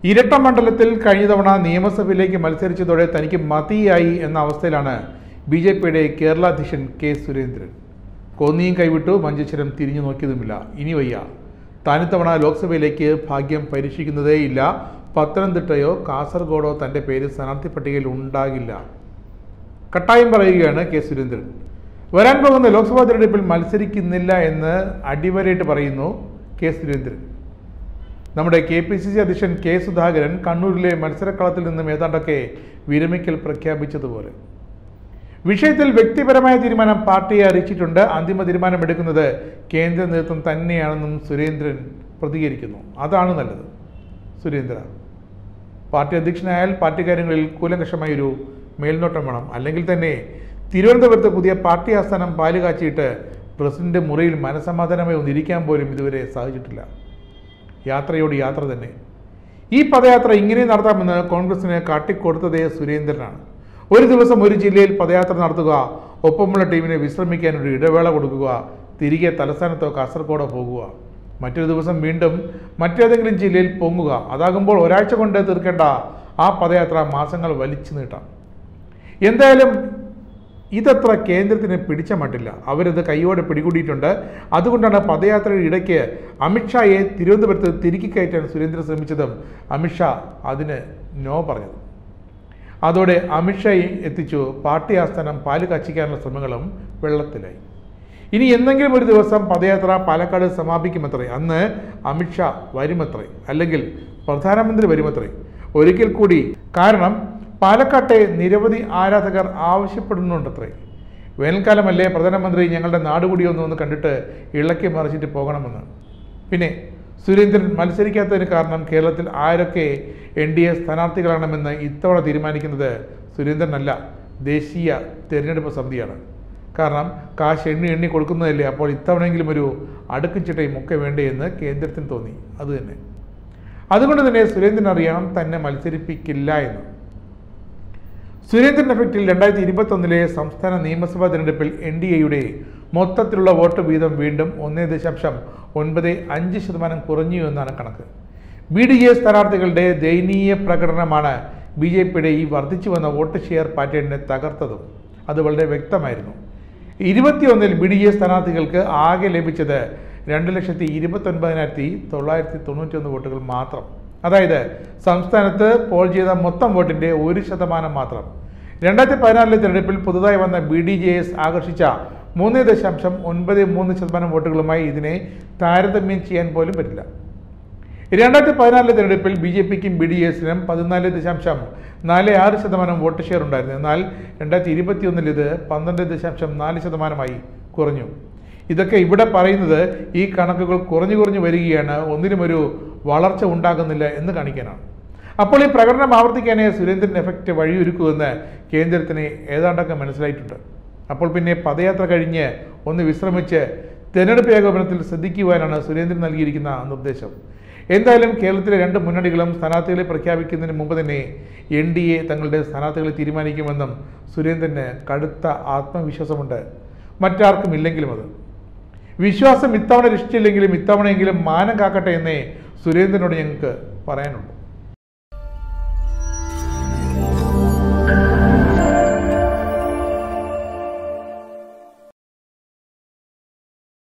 ഇരട്ട മണ്ഡലത്തിൽ കഴിഞ്ഞ തവണ നിയമസഭയിലേക്ക് മത്സരിച്ചതോടെ തനിക്ക് മതിയായി എന്ന അവസ്ഥയിലാണ് ബി.ജെ.പിയുടെ കേരള അധ്യക്ഷൻ കെ സുരേന്ദ്രൻ. കോന്നിയും കൈവിട്ടു, മഞ്ചേശ്വരം തിരിഞ്ഞു നോക്കിയതുമില്ല. ഇനി വയ്യ. താനിത്തവണ ലോക്സഭയിലേക്ക് ഭാഗ്യം പരീക്ഷിക്കുന്നതേയില്ല. പത്തനംതിട്ടയോ കാസർഗോഡോ തൻ്റെ പേര് സ്ഥാനാർത്ഥി പട്ടികയിൽ ഉണ്ടാകില്ല. കട്ടായം പറയുകയാണ് കെ സുരേന്ദ്രൻ. വരാൻ പോകുന്ന ലോക്സഭാ തെരഞ്ഞെടുപ്പിൽ മത്സരിക്കുന്നില്ല എന്ന് അടിവരയിട്ട് പറയുന്നു കെ സുരേന്ദ്രൻ. നമ്മുടെ KPCC അധ്യക്ഷൻ കെ സുധാകരൻ കണ്ണൂരിലെ മത്സരക്കളത്തിൽ നിന്നും ഏതാണ്ടൊക്കെ വിരമിക്കൽ പ്രഖ്യാപിച്ചതുപോലെ. വിഷയത്തിൽ വ്യക്തിപരമായ തീരുമാനം പാർട്ടിയെ അറിയിച്ചിട്ടുണ്ട്. അന്തിമ തീരുമാനമെടുക്കുന്നത് കേന്ദ്ര നേതൃത്വം തന്നെയാണെന്നും സുരേന്ദ്രൻ പ്രതികരിക്കുന്നു. അതാണ് നല്ലത്. സുരേന്ദ്ര പാർട്ടി അധ്യക്ഷനായാൽ പാർട്ടി കാര്യങ്ങളിൽ കൂലങ്കഷമായൊരു മേൽനോട്ടം വേണം. അല്ലെങ്കിൽ തന്നെ തിരുവനന്തപുരത്ത് പുതിയ പാർട്ടി ആസ്ഥാനം പാല് കാച്ചിയിട്ട് പ്രസിഡന്റ് മുറിയിൽ മനസമാധാനമായി ഒന്നിരിക്കാൻ പോലും ഇതുവരെ സാധിച്ചിട്ടില്ല. യാത്രയോട് യാത്ര തന്നെ. ഈ പദയാത്ര ഇങ്ങനെ നടത്താമെന്ന് കോൺഗ്രസിന് കാട്ടിക്കൊടുത്തതേ സുരേന്ദ്രനാണ്. ഒരു ദിവസം ഒരു ജില്ലയിൽ പദയാത്ര നടത്തുക, ഒപ്പമുള്ള ടീമിനെ വിശ്രമിക്കാൻ ഒരു ഇടവേള കൊടുക്കുക, തിരികെ തലസ്ഥാനത്തോ കാസർഗോഡോ പോകുക, മറ്റൊരു ദിവസം വീണ്ടും മറ്റേതെങ്കിലും ജില്ലയിൽ പൊങ്ങുക. അതാകുമ്പോൾ ഒരാഴ്ച കൊണ്ട് തീർക്കേണ്ട ആ പദയാത്ര മാസങ്ങൾ വലിച്ചു നീട്ടാം. എന്തായാലും ഇതത്ര കേന്ദ്രത്തിന് പിടിച്ച മട്ടില്ല. അവരത് കൈയോടെ പിടികൂടിയിട്ടുണ്ട്. അതുകൊണ്ടാണ് പദയാത്രയുടെ ഇടയ്ക്ക് അമിത്ഷായെ തിരുവനന്തപുരത്ത് തിരുക്കി കയറ്റാൻ സുരേന്ദ്രൻ ശ്രമിച്ചതും അമിത്ഷാ അതിന് നോ പറഞ്ഞത്. അതോടെ അമിത്ഷായെ എത്തിച്ചു പാർട്ടി ആസ്ഥാനം പാല് കച്ചിക്കാനുള്ള ശ്രമങ്ങളും വെള്ളത്തിലായി. ഇനി എന്തെങ്കിലും ഒരു ദിവസം പദയാത്ര പാലക്കാട് സമാപിക്കുമത്രേ. അന്ന് അമിത്ഷാ വരുമത്രേ, അല്ലെങ്കിൽ പ്രധാനമന്ത്രി വരുമത്രേ. ഒരിക്കൽ കൂടി. കാരണം പാലക്കാട്ടെ നിരവധി ആരാധകർ ആവശ്യപ്പെടുന്നുണ്ടത്രേ. വേനൽക്കാലമല്ലേ, പ്രധാനമന്ത്രി ഞങ്ങളുടെ നാടുകൂടി ഒന്ന് കണ്ടിട്ട് ഇളക്കി മറിച്ചിട്ട് പോകണമെന്ന്. പിന്നെ സുരേന്ദ്രൻ മത്സരിക്കാത്തതിന് കാരണം കേരളത്തിൽ ആരൊക്കെ NDA സ്ഥാനാർത്ഥികളാണെന്ന് ഇത്തവണ തീരുമാനിക്കുന്നത് സുരേന്ദ്രനല്ല, ദേശീയ തെരഞ്ഞെടുപ്പ് സമിതിയാണ്. കാരണം കാശ് എണ്ണി കൊടുക്കുന്നതല്ലേ, അപ്പോൾ ഇത്തവണയെങ്കിലും ഒരു അടുക്കും ചിട്ടയും ഒക്കെ വേണ്ടേ എന്ന് കേന്ദ്രത്തിന് തോന്നി. അതുതന്നെ. അതുകൊണ്ട് തന്നെ സുരേന്ദ്രൻ അറിയാം തന്നെ മത്സരിപ്പിക്കില്ല എന്ന്. സുരേന്ദ്രൻ എഫക്റ്റിൽ 2021 സംസ്ഥാന നിയമസഭാ തെരഞ്ഞെടുപ്പിൽ NDAയുടെ മൊത്തത്തിലുള്ള വോട്ട് വീതം വീണ്ടും 1.95% കുറഞ്ഞു എന്നാണ് കണക്ക്. BDA സ്ഥാനാർത്ഥികളുടെ ദയനീയ പ്രകടനമാണ് BJPയുടെ ഈ വർദ്ധിച്ചു വന്ന വോട്ട് ഷെയർ പാറ്റേണിനെ തകർത്തതും. അത് വളരെ വ്യക്തമായിരുന്നു. 21 BDA സ്ഥാനാർത്ഥികൾക്ക് ആകെ ലഭിച്ചത് 2,29,991 വോട്ടുകൾ മാത്രം. അതായത് സംസ്ഥാനത്ത് പോൾ ചെയ്ത മൊത്തം വോട്ടിന്റെ 1% മാത്രം. 2014 തെരഞ്ഞെടുപ്പിൽ പുതുതായി വന്ന BDJS ആകർഷിച്ച 3.93% വോട്ടുകളുമായി ഇതിനെ താരതമ്യം ചെയ്യാൻ പോലും പറ്റില്ല. 2014 തെരഞ്ഞെടുപ്പിൽ BJPക്കും BDSനും 14.46% വോട്ട് ഷെയർ ഉണ്ടായിരുന്നു. എന്നാൽ 2021 ഇത് 12.4% കുറഞ്ഞു. ഇതൊക്കെ ഇവിടെ പറയുന്നത് ഈ കണക്കുകൾ കുറഞ്ഞു വരികയാണ്, ഒന്നിനും ഒരു വളർച്ച ഉണ്ടാകുന്നില്ല എന്ന് കാണിക്കാനാണ്. അപ്പോൾ ഈ പ്രകടനം ആവർത്തിക്കാനേ സുരേന്ദ്രൻ എഫക്റ്റ് വഴിയൊരുക്കുമെന്ന് കേന്ദ്രത്തിന് ഏതാണ്ടൊക്കെ മനസ്സിലായിട്ടുണ്ട്. അപ്പോൾ പിന്നെ പദയാത്ര കഴിഞ്ഞ് ഒന്ന് വിശ്രമിച്ച് തെരഞ്ഞെടുപ്പ് ഏകോപനത്തിൽ ശ്രദ്ധിക്കുവാനാണ് സുരേന്ദ്രൻ നൽകിയിരിക്കുന്ന നിർദ്ദേശം. എന്തായാലും കേരളത്തിലെ രണ്ട് മുന്നണികളും സ്ഥാനാർത്ഥികളെ പ്രഖ്യാപിക്കുന്നതിന് മുമ്പ് തന്നെ NDA തങ്ങളുടെ സ്ഥാനാർത്ഥികളെ തീരുമാനിക്കുമെന്നും സുരേന്ദ്രന് കടുത്ത ആത്മവിശ്വാസമുണ്ട്. മറ്റാർക്കും ഇല്ലെങ്കിലും അത് വിശ്വാസം ഇത്തവണ രക്ഷിച്ചില്ലെങ്കിലും ഇത്തവണയെങ്കിലും മാനം കാക്കട്ടെ എന്നേ സുരേന്ദ്രനോട് ഞങ്ങൾക്ക് പറയാനുള്ളൂ.